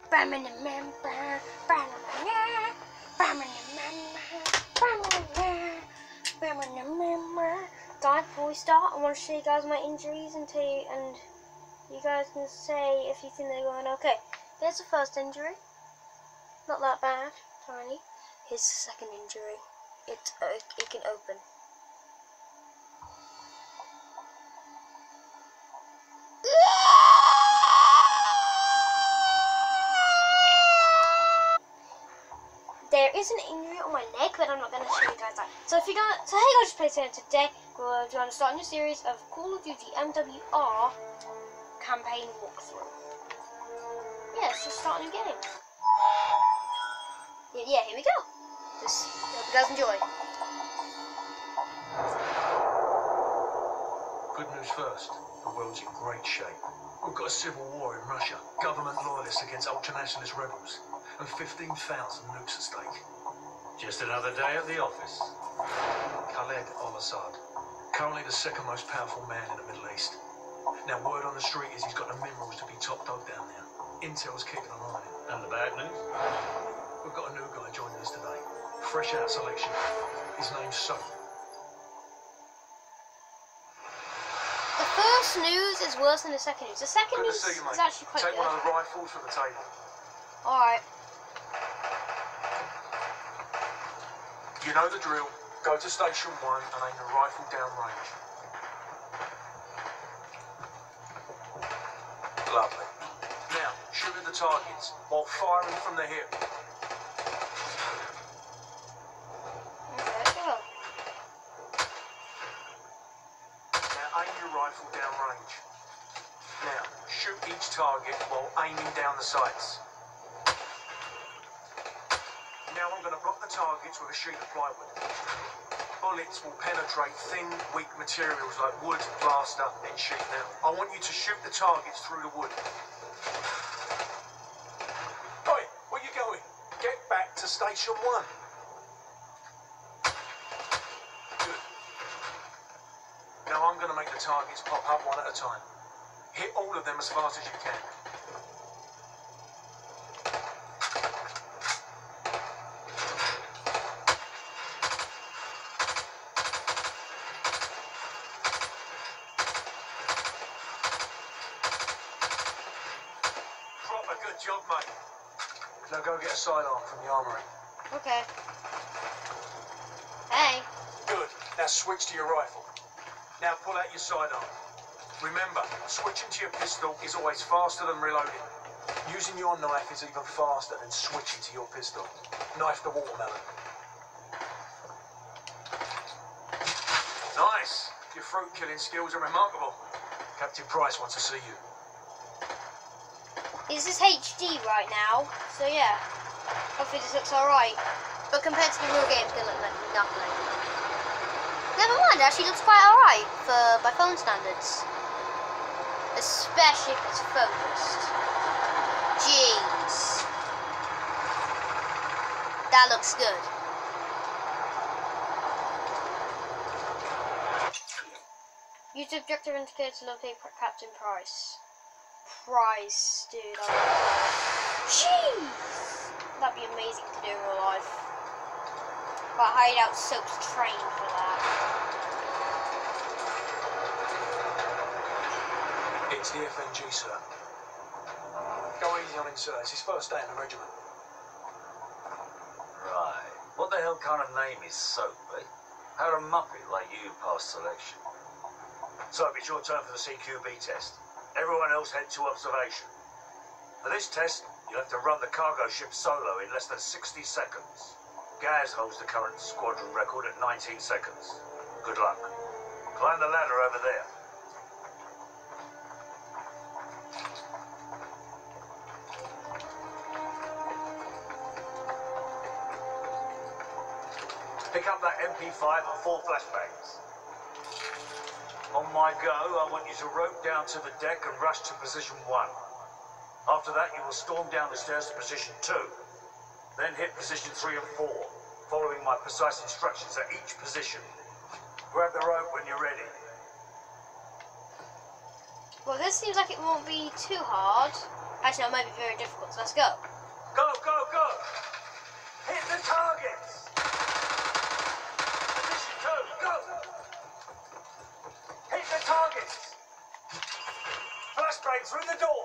Guys, before we start, I want to show you guys my injuries and you guys can say if you think they're going okay. Here's the first injury. Not that bad, tiny. Here's the second injury. It can open. There is an injury on my leg, but I'm not going to show you guys that. So hey guys, play today. We're going to start a new series of Call of Duty MWR campaign walkthrough. Yeah, let's just start a new game. Yeah, here we go. Hope you guys enjoy. Good news first. The world's in great shape. We've got a civil war in Russia, government loyalists against ultranationalist rebels, and 15,000 nukes at stake. Just another day at the office. Khaled al-Assad, currently the second most powerful man in the Middle East. Now, word on the street is he's got the minerals to be top dog down there. Intel's keeping an eye on him. And the bad news? We've got a new guy joining us today. Fresh out of selection. His name's Soap. The first news is worse than the second news. The second news is actually quite good. Take one of the rifles from the table. Alright. You know the drill. Go to Station 1 and aim the rifle down range. Lovely. Now, shoot at the targets while firing from the hip. Okay, go. Now, aim your rifle down range. Now, shoot each target while aiming down the sights. Now I'm going to block the targets with a sheet of plywood. Bullets will penetrate thin, weak materials like wood, plaster, and sheet. Now, I want you to shoot the targets through the wood. Oi, where you going? Get back to Station 1. Good. Now I'm going to make the targets pop up one at a time. Hit all of them as fast as you can. Good job, mate. Now go get a sidearm from the armory. Okay. Hey. Good. Now switch to your rifle. Now pull out your sidearm. Remember, switching to your pistol is always faster than reloading. Using your knife is even faster than switching to your pistol. Knife the watermelon. Nice. Your fruit killing skills are remarkable. Captain Price wants to see you. This is HD right now, so yeah. Hopefully this looks alright. But compared to the real game, it's gonna look like nothing. Never mind, it actually looks quite alright by phone standards. Especially if it's focused. Jeez. That looks good. Use the objective indicator to locate Captain Price. Dude. Jeez! That'd be amazing to do in real life. But Hideout Soap's trained for that. It's the FNG, sir. Go easy on him, sir. It's his first day in the regiment. Right. What the hell kind of name is Soap, eh? How a muppet like you pass selection? Soap, it's your turn for the CQB test. Everyone else head to observation. For this test, you'll have to run the cargo ship solo in less than 60 seconds. Gaz holds the current squadron record at 19 seconds. Good luck. Climb the ladder over there. Pick up that MP5 and 4 flashbangs. On my go, I want you to rope down to the deck and rush to position 1. After that, you will storm down the stairs to position 2. Then hit position 3 and 4, following my precise instructions at each position. Grab the rope when you're ready. Well, this seems like it won't be too hard. Actually, that might be very difficult, so let's go. Go, go, go! Hit the targets! Position 2, go! Hit the targets! Flashbang through the door!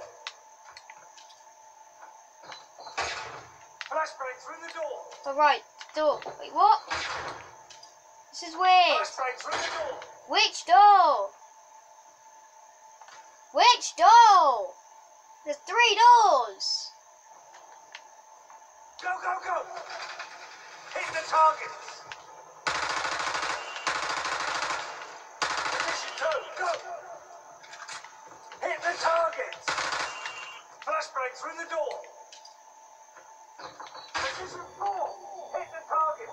Flashbang through the door! Alright, door. Wait, what? This is weird. Flashbang through the door! Which door? Which door? There's 3 doors. Go, go, go! Hit the targets! Position 2, go! Hit the targets! Flashbang through the door! Position 4, hit the target!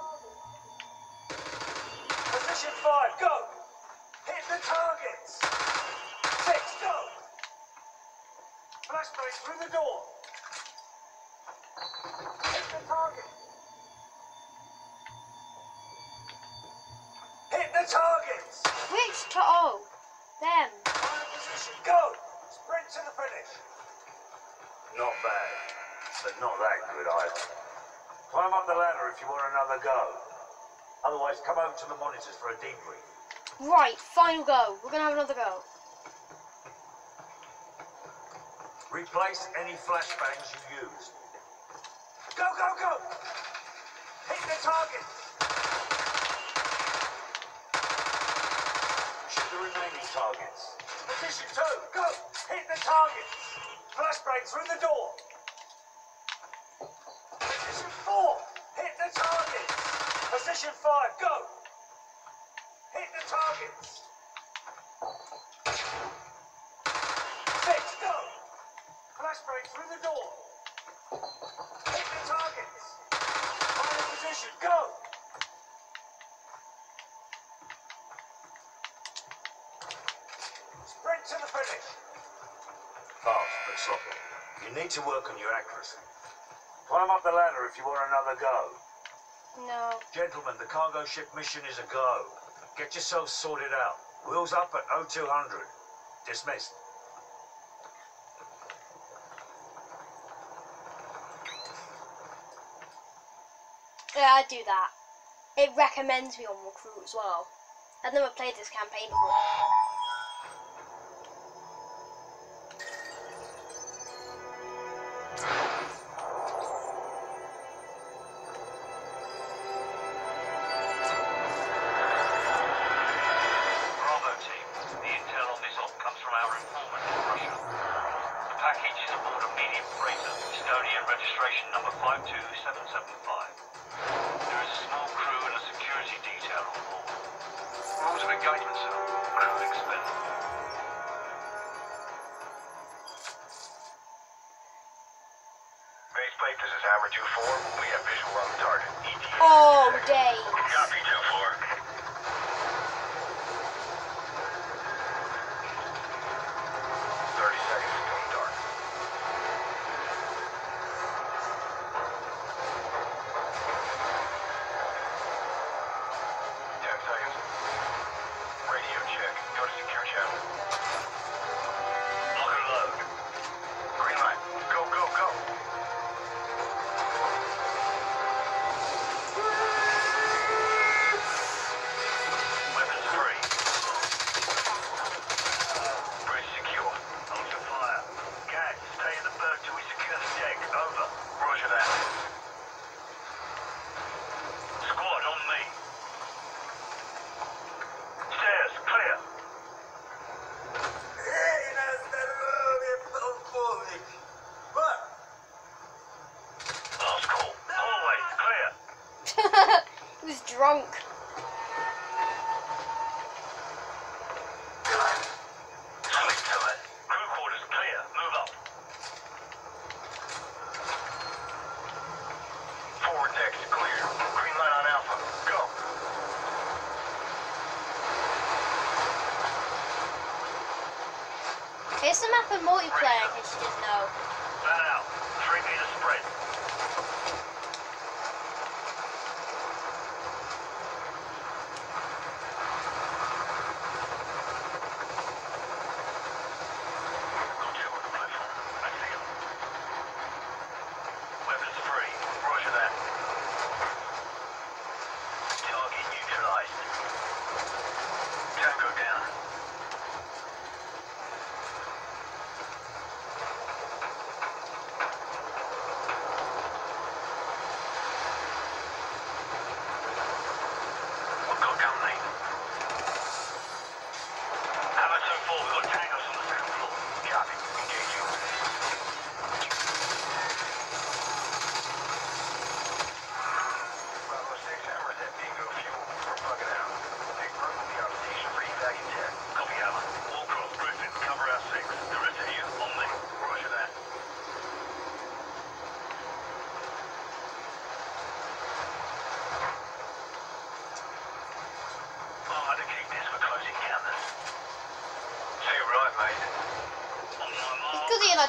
Position 5, go! Hit the targets! 6, go! Flashbang through the door! Hit the target! Hit the targets! Which oh, them. Final position, go! Sprint to the finish! Not bad, but not that good either. Climb up the ladder if you want another go. Otherwise, come over to the monitors for a debrief. Right, final go. We're gonna have another go. Replace any flashbangs you used. Go, go, go! Hit the target! Shoot the remaining targets. Position 2, go! Hit the targets! Flashbang through the door! Position 4, hit the targets! Position 5, go! Hit the targets! 6, go! Flashbang through the door! Hit the targets! Final position, go! Sprint to the finish! Fast but sloppy. You need to work on your accuracy. Climb up the ladder if you want another go. No. Gentlemen, the cargo ship mission is a go. Get yourselves sorted out. Wheels up at 0200. Dismissed. Yeah, I do that. It recommends me on Recruit as well. I've never played this campaign before. Bravo team, the intel on this op comes from our informant in Russia. The package is aboard a medium freighter, Estonian registration number 52775. There is a small crew and a security detail on board. Rules of engagement, sir. Crew expended. Base plate, this is Hammer 2-4. We have visual on the target. ETA. Oh, days. Copy 2-4. 30 seconds to going dark. Radio check. Go to secure channel. Lock and load. Green light. Go, go, go. Weapons free. Bridge secure. Hold your fire. Cat, stay in the berth till we secure the deck. Over. Roger that. Squad on me. Stairs clear. Last call. Hallway clear. He was drunk. Sleep till it. Crew quarters clear. Move up. Forward deck is clear. Green light on Alpha. Go. Here's the map of multiplayer in case you didn't know. Fan out. 3 meter spread. Go 2 on the platform. I see him.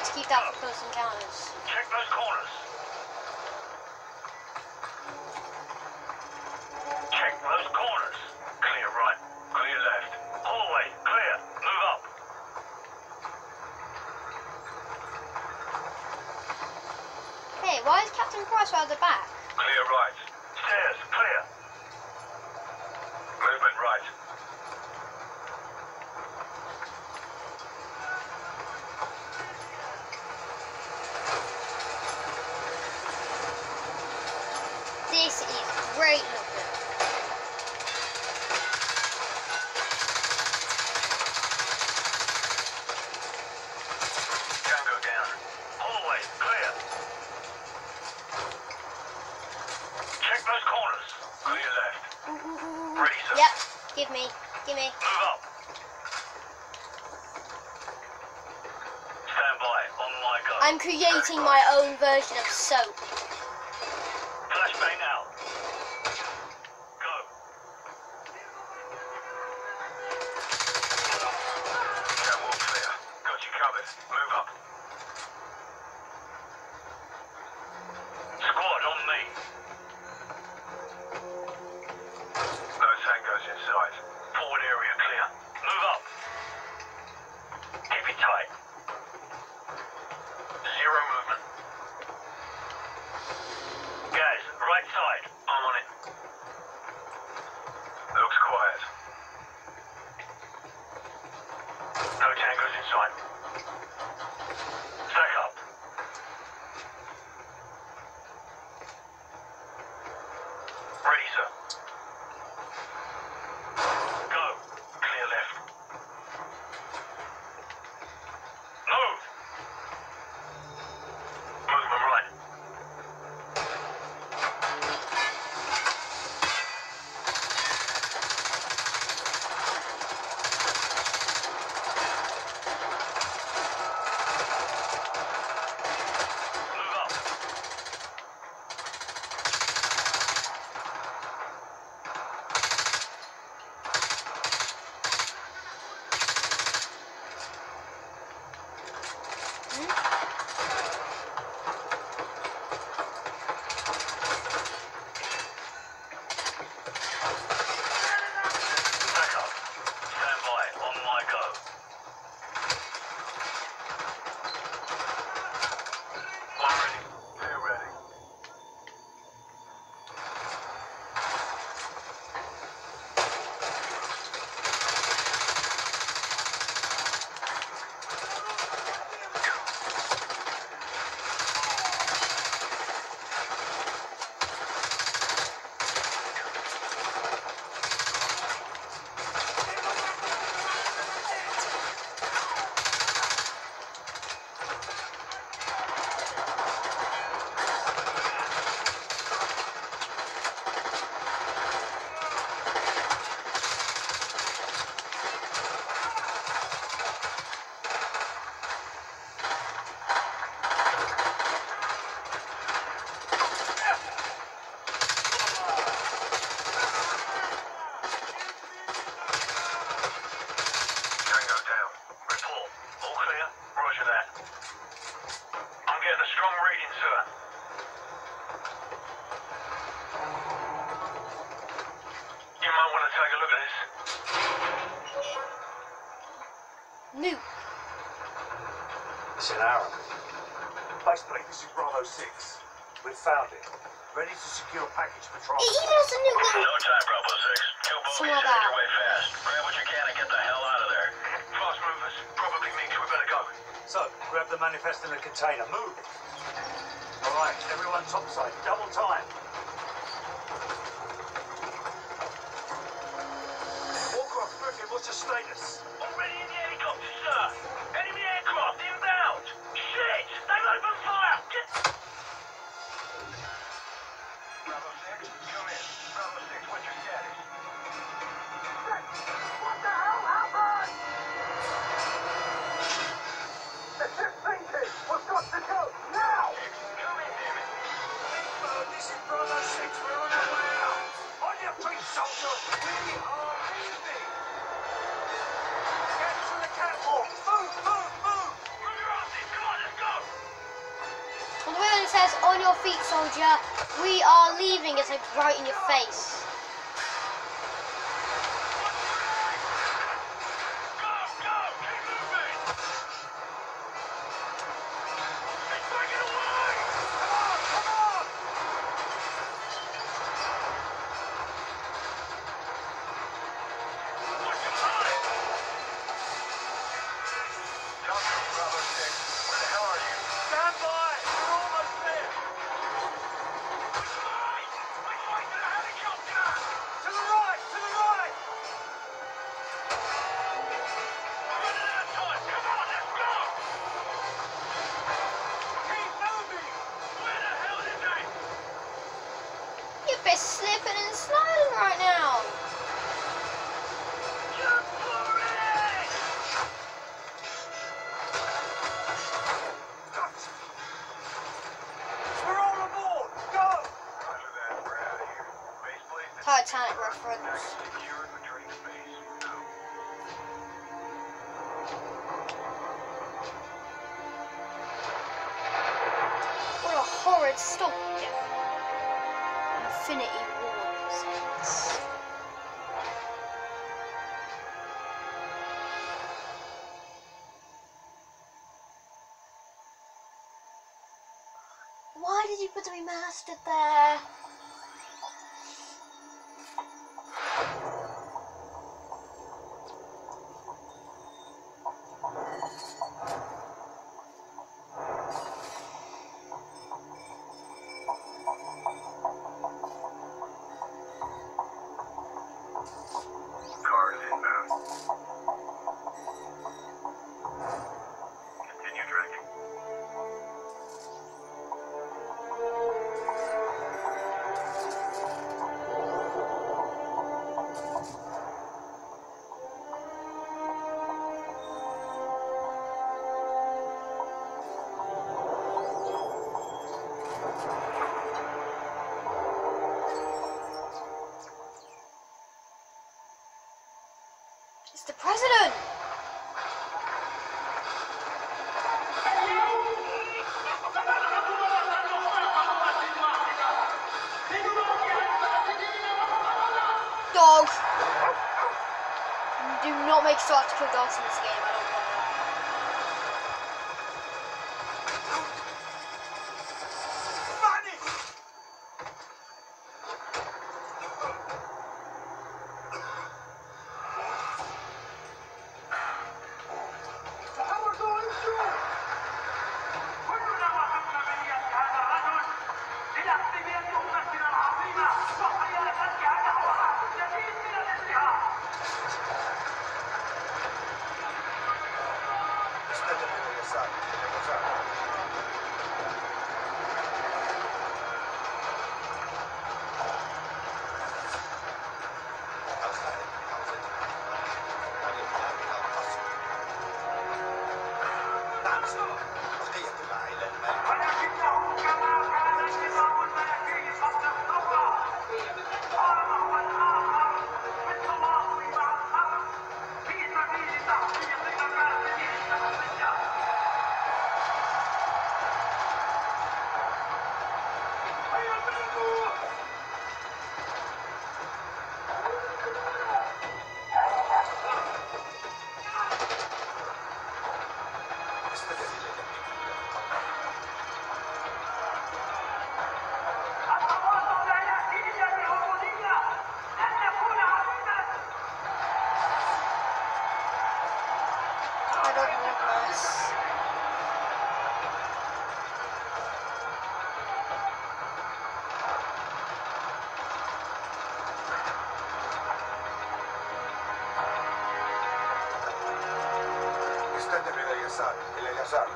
to keep that for close encounters. Check those corners. Check those corners. Clear right. Clear left. Hallway. Clear. Move up. Hey, why is Captain Price right at the back? Clear right. Stairs. Clear. Movement right. This is great looking. Tango down. Hallway. Clear. Check those corners. Clear left. Ready, sir. Yep, give me. Move up. Stand by. On my go. I'm creating my own version of soap. Flashbang now. Go. Catwalk clear. Got you covered. Move up. Squad on me. No tangos inside. Forward area clear. Move up. Keep it tight. Zero movement. Guys, right side. I'm on it. Looks quiet. No tangos inside. Stack up. Ready, sir. Go. Clear left. Move. Movement right. Move up. Back up. Stand by. On my go. I'm ready. They're ready. Tango down. Report. All clear? Roger that. I'm getting a strong reading, sir. You might want to take a look at this. Nuke. It's an arrow. Baseplate, this is Bravo 6. We've found it. Ready to secure package patrol. It even has a nuke No little time, Bravo 6. Two bogies, Something like head that. your way fast. Grab what you can and get the hell out of there. Fast movers. Probably means we better go. So, grab the manifest in the container. Move. All right, everyone topside. Double time. Warcraft, Griffin, what's the status? Already in the helicopter, sir. Enemy aircraft inbound. Shit! They've opened fire. Get... Bravo 6, come in. Bravo 6, what's your status? What the hell happened? The ship's sinking! We've got to go! Now! Come in, damn it! This is Bravo 6. We're on our way out. On your feet, soldier. We are leaving. Get to the catwalk. Move, move. says, on your feet, soldier. We are leaving. It's like right in your face. You're slipping and sliding right now. We're all aboard! Go! Roger that, we're out of here. Base plate Titanic reference. secure the train base. Now. What a horrid stop. Infinity Wars. Why did you put the remastered there? Cars inbound. Continue tracking. It's the president! Dog! Do not make sure to kill dogs in this game, I don't want إلى اليسار.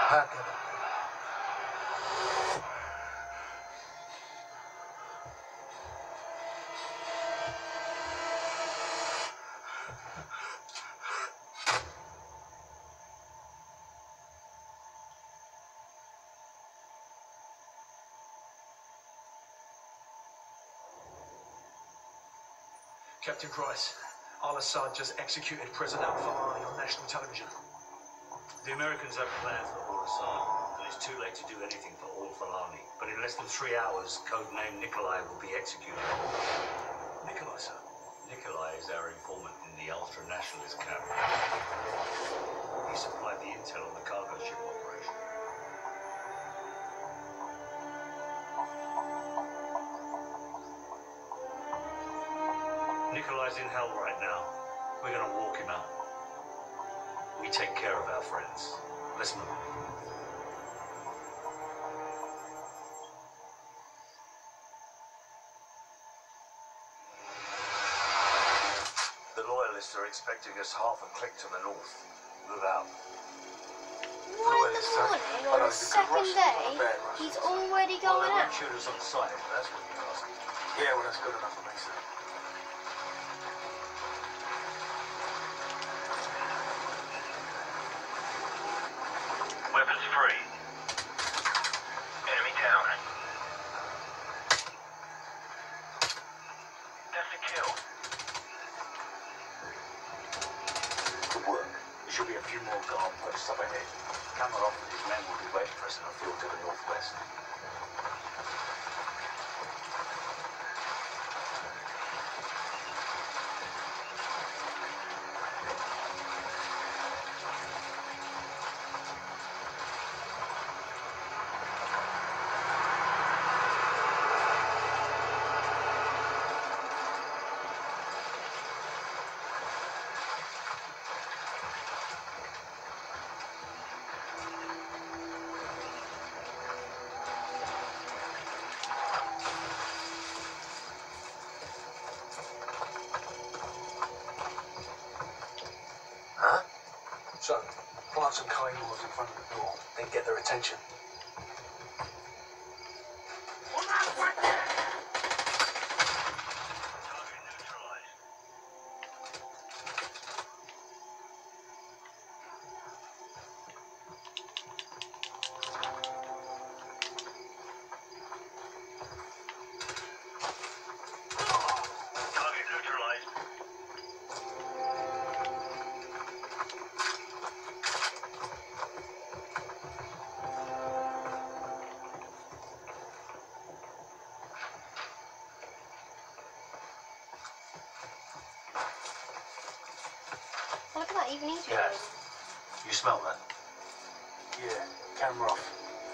هكذا. Captain Price, Al-Assad just executed President al-Falani on national television. The Americans have plans for Al-Assad, and it's too late to do anything for Al-Falani. But in less than 3 hours, codename Nikolai will be executed. Nikolai, sir. Nikolai is our informant in the ultra-nationalist camp. He supplied the intel on the cargo ship operation. Nikolai's in hell right now. We're gonna walk him out. We take care of our friends. Let's move. The loyalists are expecting us half a click to the north. Move out. Why in the morning, on the second day, he's already Well, going there out? weren't shooters on site, but that's what you're asking. Yeah, well, that's good enough for me, sir. Weapons free. Enemy down. That's a kill. Good work. There should be a few more guard posts up ahead. Kamarov and his men will be waiting for us in a field to the northwest. So, plant some claymores in front of the door, then get their attention. Target neutralized. Target neutralized. Look at that, even he's Yeah. reloading. You smell that? Yeah, camera off.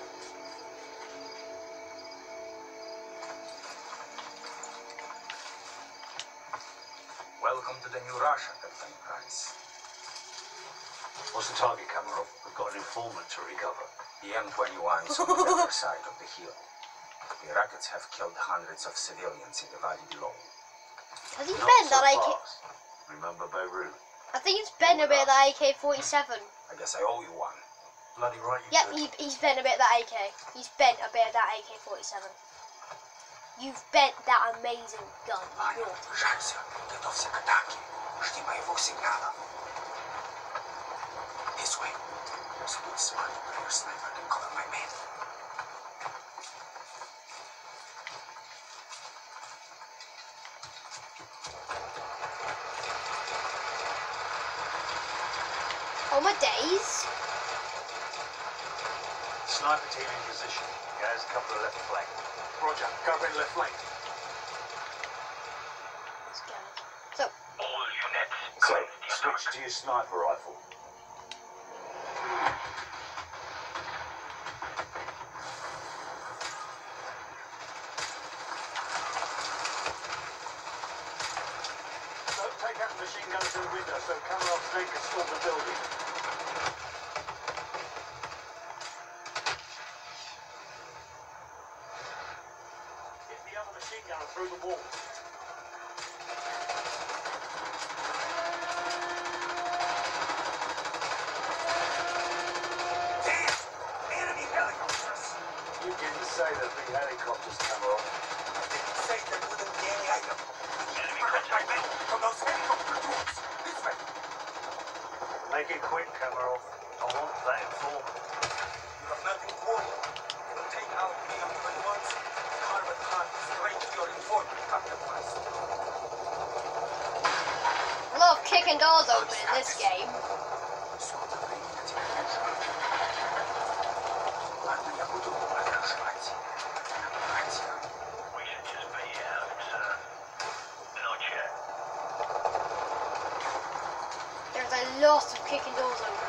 Welcome to the new Russia, Captain Price. What's the target, Kamarov? We've got an informant to recover. The M21 is on the other side of the hill. The rockets have killed hundreds of civilians in the valley below. Has he Not bent so that AK? fast. Remember Beirut? I think it's bent a bit of that AK-47. I guess I owe you one. Bloody right you Yep, do. he's bent a bit of that AK. He's bent a bit of that AK-47. You've bent that amazing gun. Ваня, Naughty. жалься, готовься к атаке. Жди моего сигнала. This way. So good smart for your sniper can cover my men. Oh my days. Sniper team in position. Guys, cover the left flank. Roger, covering left flank. Let's go. So, All units. So, commence the attack. switch to your sniper rifle. Don't take out the machine gun through the window so Kamarov's tank can storm the building. Hit the other machine gunner through the wall. Damn! say there'd be helicopters, Cameron? I didn't say there wouldn't be any item. Enemy Protect my contact. men from those helicopter troops. This way. Make it quick, Cameron. I want that informant. You have nothing to worry. We'll take out BM-21s and carve a path straight to your informant, Captain Price. A lot of kicking doors open in this game. We should just be out, sir. Not yet. There's a lot of kicking doors open.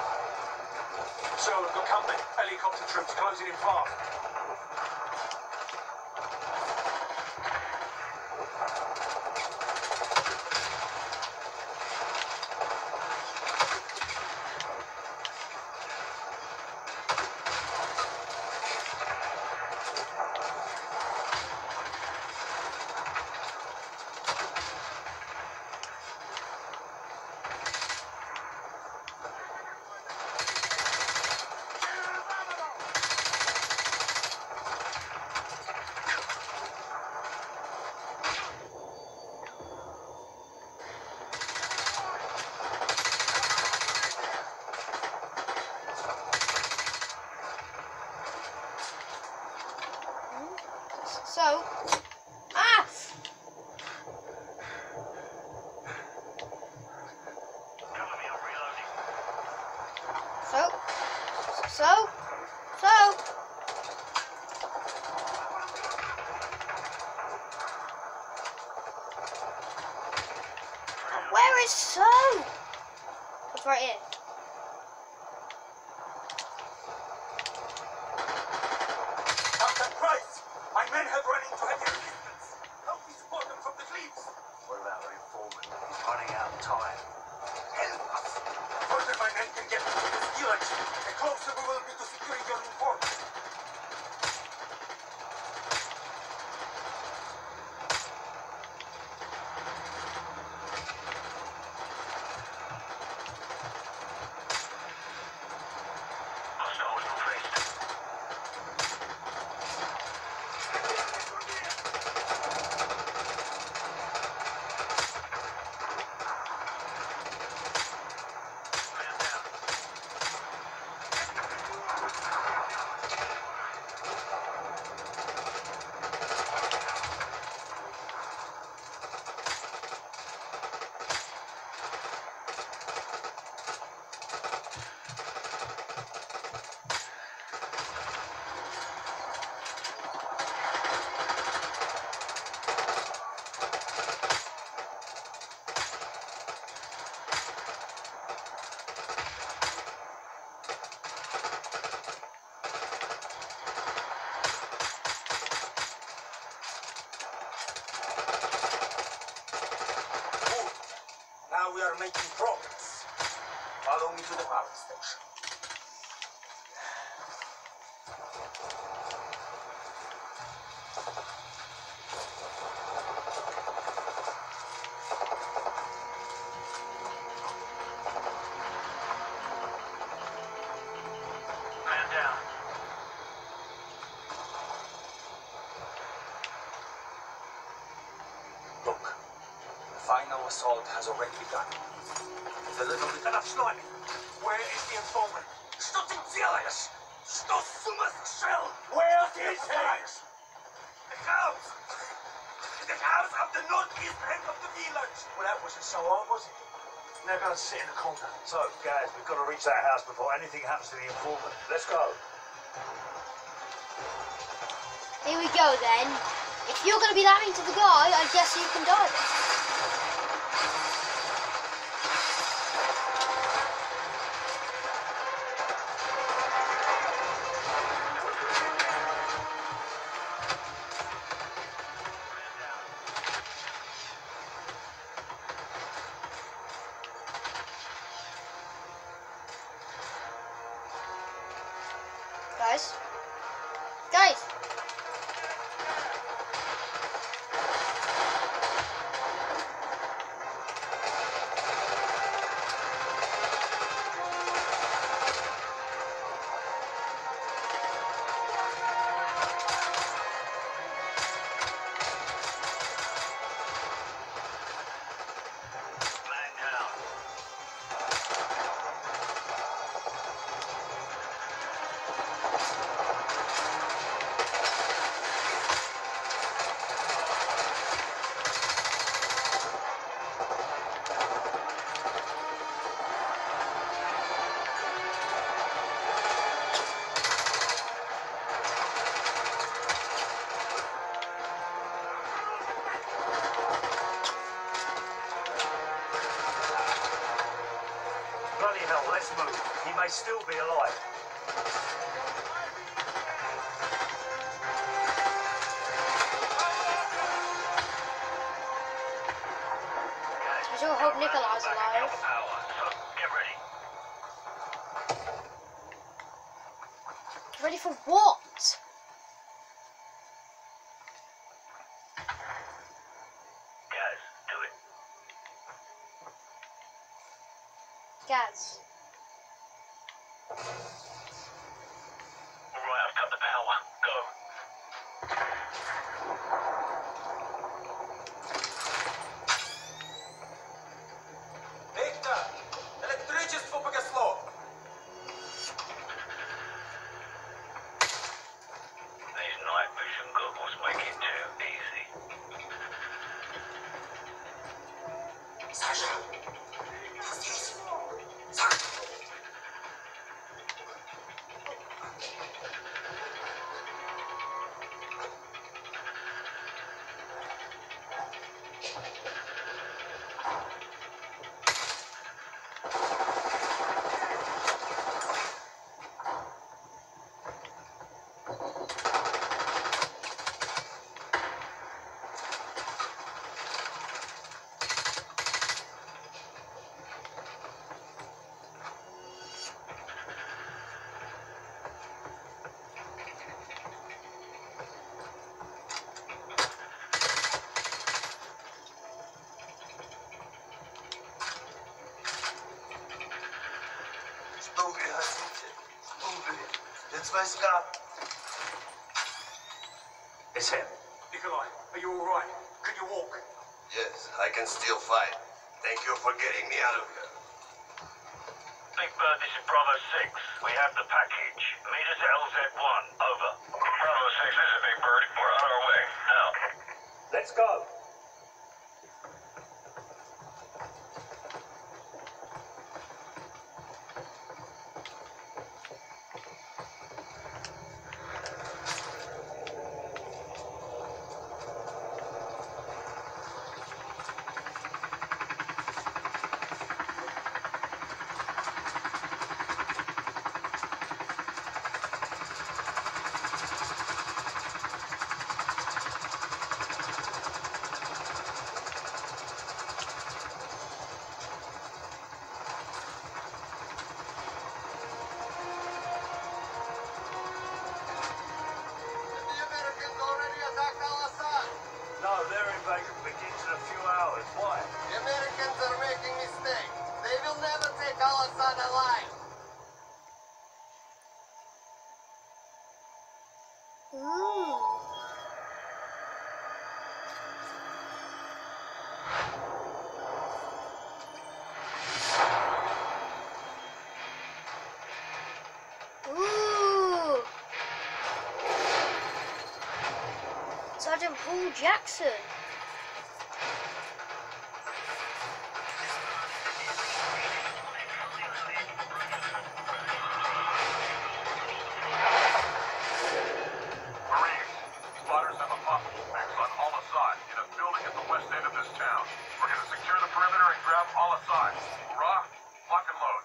So we've got company. Helicopter troops closing in fast. So, ah! Cover me, I'm reloading. So. Where is So? It's right here. Captain Price! My men have run into heavy resistance. Help me support them from the cliffs. What about our informant? He's running out of time. Help us. The further my men can get into this village, the closer we will be to securing your informant. Hostiles northeast. Man down. Good. Now we are making progress. Follow me to the power station. Man down. Look, the final assault has already begun. With a little bit Enough sniping. Where is the informant? Что ты делаешь? Что с ума сошел? Where is he? The house! The house of the northeast end of the village! Well, that wasn't so hard, was it? They're going to sit in the corner. So, guys, we've got to reach that house before anything happens to the informant. Let's go. Here we go then. If you're going to be that mean to the guy, I guess you can die then. Guys. Guys. Anyhow, let's move. He may still be alive. I sure hope Nikolai's alive. Power, so get ready. Ready for what? Guys, do it. Gaz. Alright, I've cut the power. Go. Victor! Электричество погасло! These night vision goggles make it too easy. Саша! Я здесь! Саша! Что вы хотите? Что вы? Спецвойска. It's him. Nikolai, are you all right? Can you walk? Yes, I can still fight. Thank you for getting me out of here. Big Bird, this is Bravo 6. We have the package. Meet us at LZ1. Over. Bravo 6, this is Big Bird. We're on our way. Now. Let's go. The Americans already attacked Al-Assad. No, their invasion begins in a few hours. Why? The Americans are making mistakes. They will never take Al-Assad alive. Ooh. Ooh. Sergeant Paul Jackson. Marines, spotters have a possible fix on Al-Assad in a building at the west end of this town. We're going to secure the perimeter and grab Al-Assad. Hurrah! Lock and load.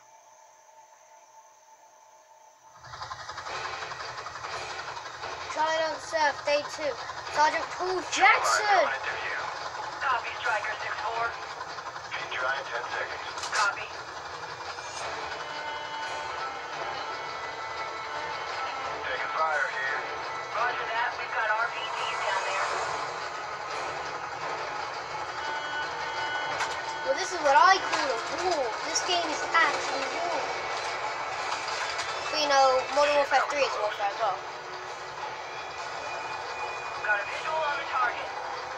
Charlie don't serve, day 2. Sergeant Paul Jackson. Copy, Striker 6-4. Feed dry in 10 seconds. Copy. Taking fire here. Roger that. We've got RPGs down there. Well, this is what I call a war. This game is actually war. But you know, Modern Warfare 3 is warfare as well. Got a visual on the target.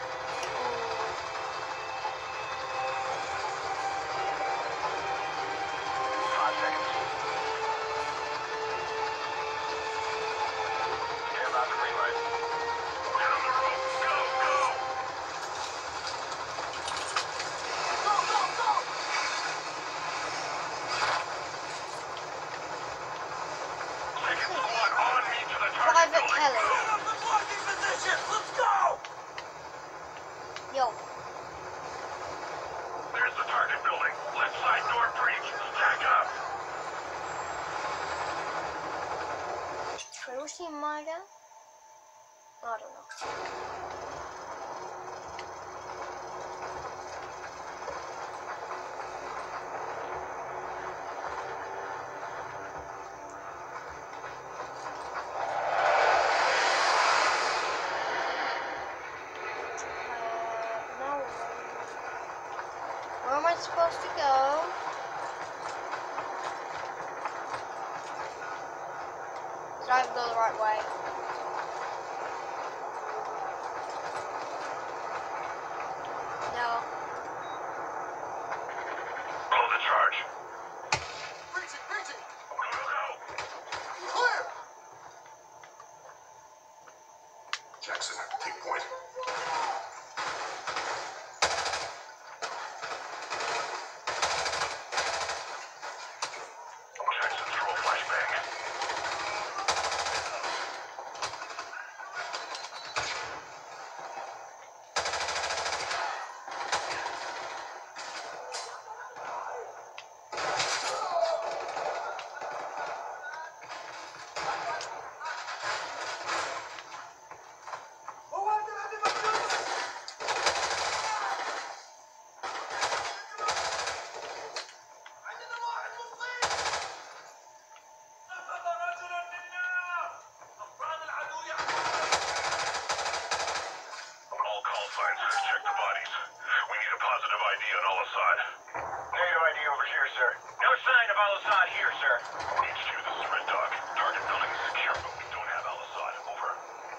5 seconds. Stand by for green light. Get on the roof. Go, go! Go, go, go! Second squad on me to the target Private building. Kelly. Get up and lock in position. Let's go. seen my gun? I don't know. Now where am I supposed to go? Did I even go the right way? No. Blow the charge. Breaching! Breaching! Go, go, go! Clear! Jackson, take point. Jackson, throw a flashbang. All call signs, check the bodies. We need a positive ID on Al-Assad. Negative ID over here, sir. No sign of Al-Assad here, sir. HQ, this is Red Dog. Target building is secure, but we don't have Al-Assad. Over.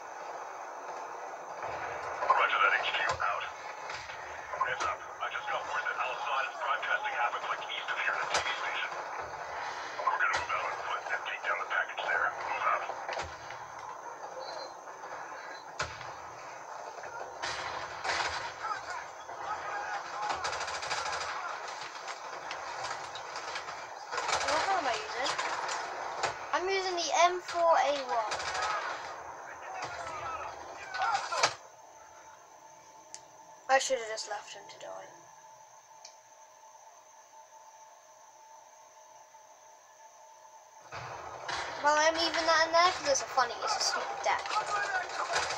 Roger that, HQ. Out. Heads up. I just got word that Al-Assad is broadcasting havoc like east of here at a TV station. We're gonna move out on foot and take down the package there. Move out. What gun am I using? I'm using the M4A1. I should have just left him to die. Well, I'm leaving that in there because it's it's a stupid death.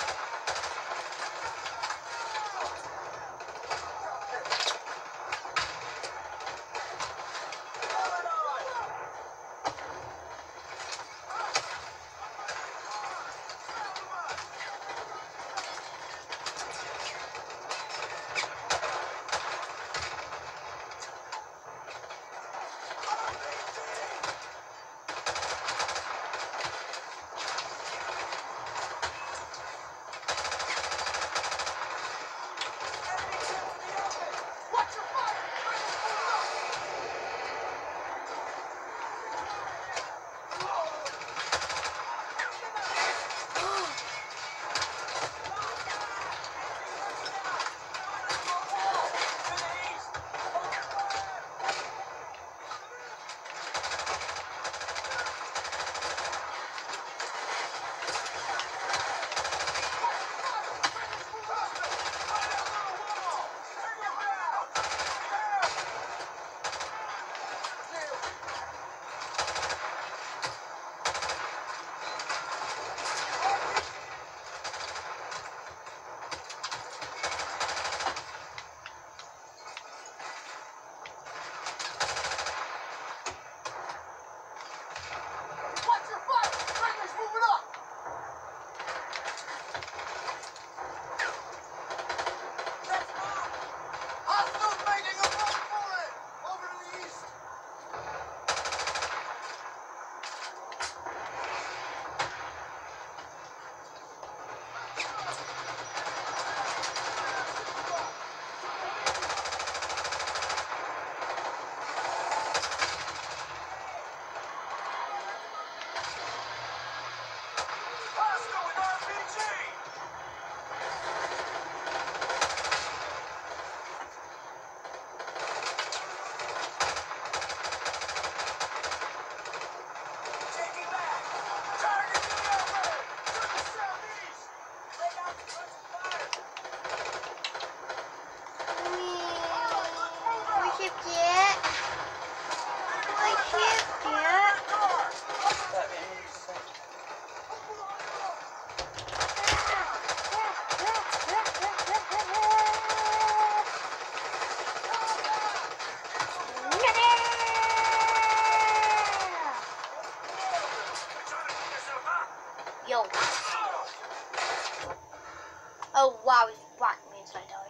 Yo. Oh wow, he's whacked me until I died.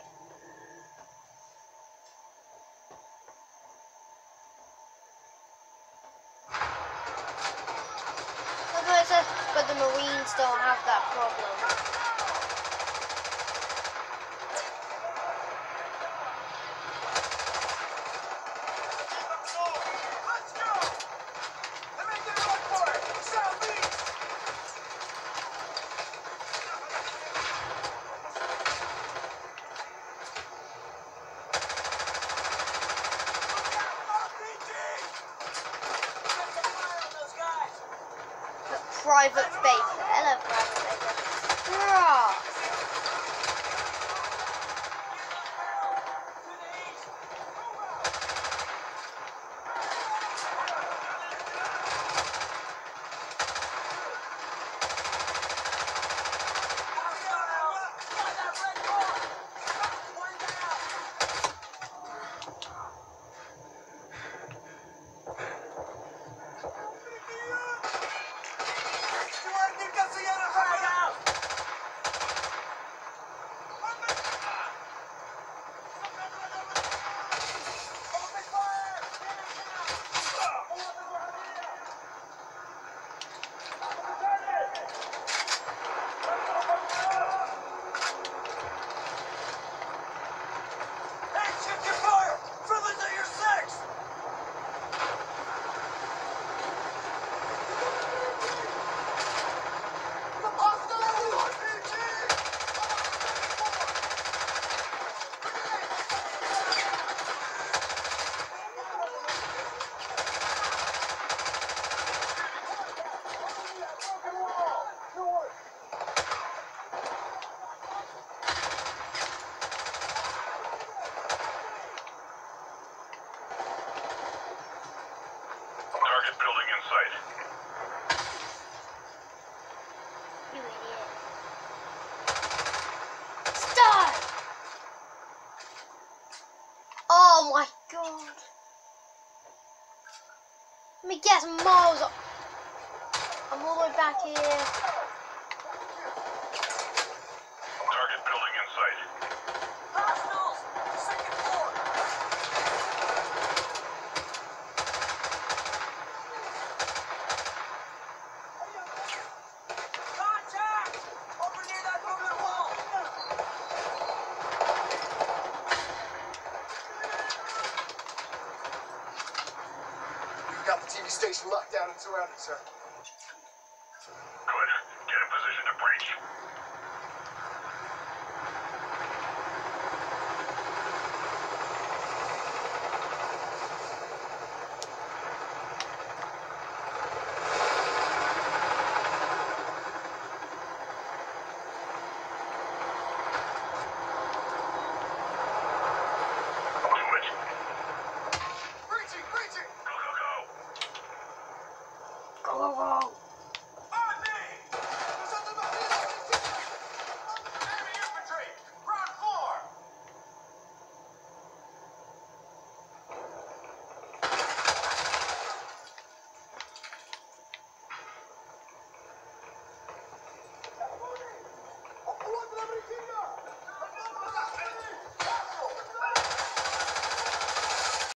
But the Marines don't have that problem. Private Baker. Hello, Private Baker. Bruh. Target building in sight. You idiot. Stop! Oh my god. Let me get some miles up. I'm all the way back here. Target building in sight. Hostiles! Second floor! Contact! Over near that movement wall! We've got the TV station locked down and surrounded, sir. Good. Get in position to breach.